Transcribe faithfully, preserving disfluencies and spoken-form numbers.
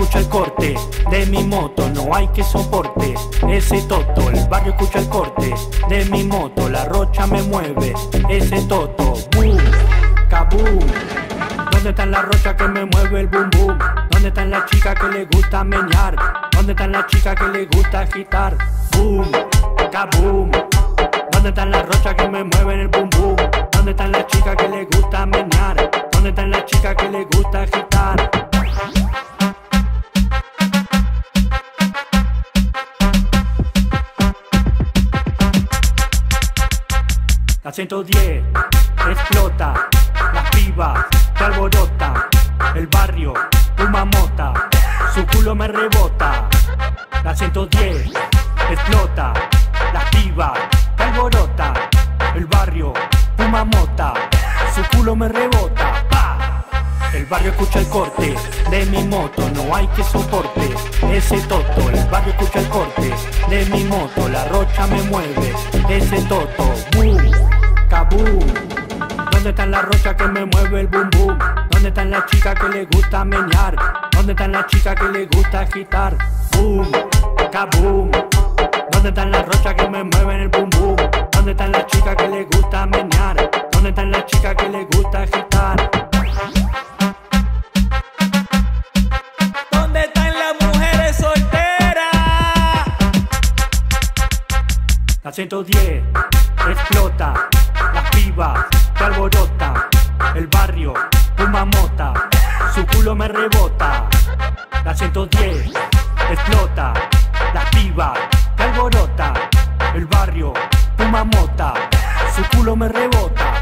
escucha el corte de mi moto, no hay que soporte ese toto. El barrio escucha el corte de mi moto, la rocha me mueve ese toto. Boom, kaboom. ¿Dónde están las rochas que me mueve el boom boom? ¿Dónde están las chicas que les gusta meñar? ¿Dónde están las chicas que les gusta agitar? Boom, kaboom. ¿Dónde están las rochas que me mueven el boom boom? ¿Dónde están las chicas que les gusta meñar? ¿Dónde están las chicas que les gusta agitar? La ciento diez explota, las pibas se alborotan, el barrio fuma mota, su culo me rebota. La ciento diez explota, las pibas se alborotan, el barrio fuma mota, su culo me rebota. ¡Pah! El barrio escucha el corte de mi moto, no hay que soporte ese toto. El barrio escucha el corte de mi moto, la rocha me mueve ese toto. Boom, kaboom. ¿Dónde están las rochas que me mueve el boom boom? ¿Dónde están las chicas que les gusta meñar? ¿Dónde están las chicas que les gusta agitar? Boom, kaboom. ¿Dónde están las rochas que me mueven el boom boom? ¿Dónde están las chicas que les gusta meñar? ¿Dónde están las chicas que les gusta agitar? ¿Dónde están las mujeres solteras? La ciento diez explota, las pibas se alborotan, el barrio fuma mota, su culo me rebota. La ciento diez explota, las pibas se alborotan, el barrio fuma mota, su culo me rebota.